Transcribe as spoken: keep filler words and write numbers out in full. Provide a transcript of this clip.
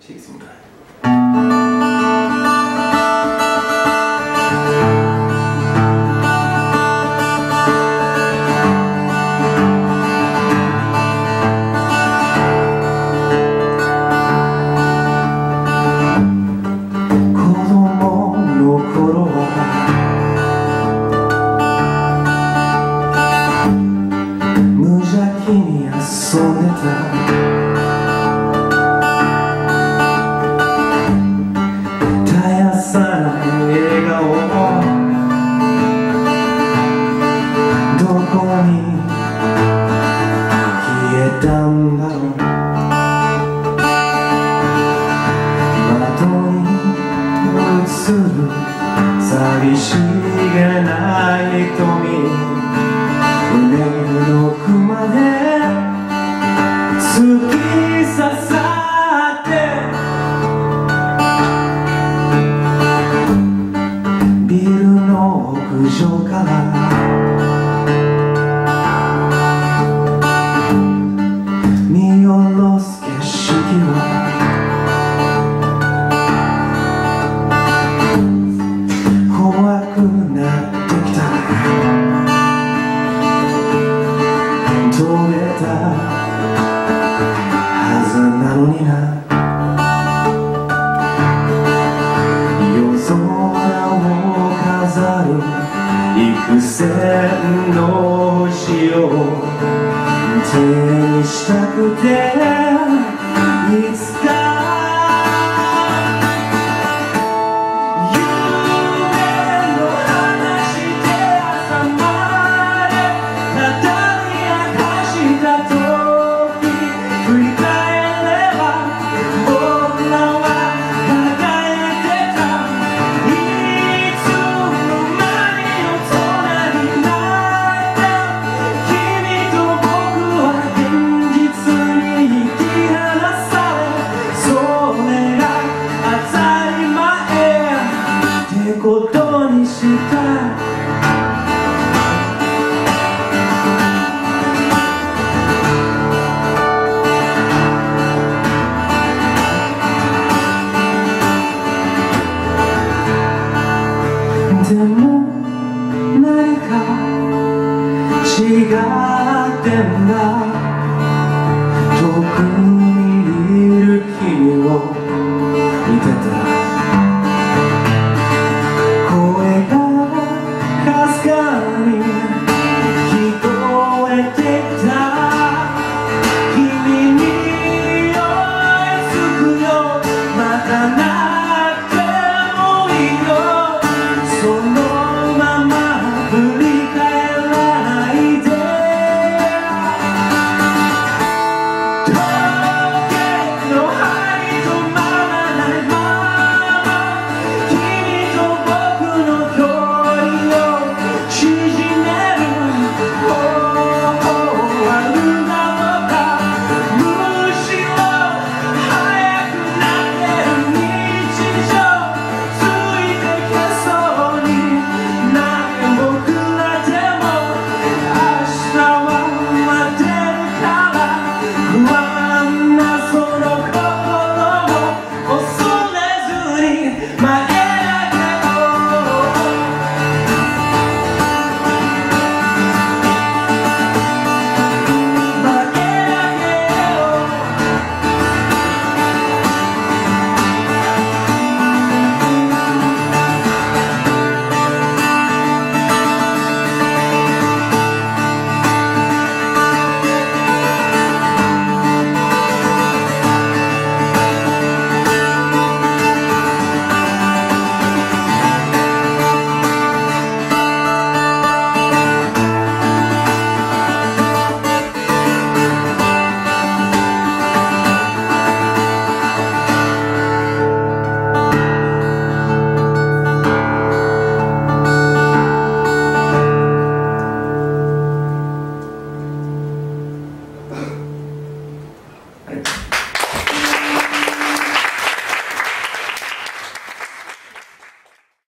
Chase some time. 遊んでた絶やさない笑顔どこに消えたんだろう窓に映る寂しげな瞳胸の奥まで突き刺さってビルの屋上から見下ろす景色は怖くなってきた飛べたはずなのにな夜空を飾る幾千の星を手にしたくていつかことにしたでも何か違ってんだ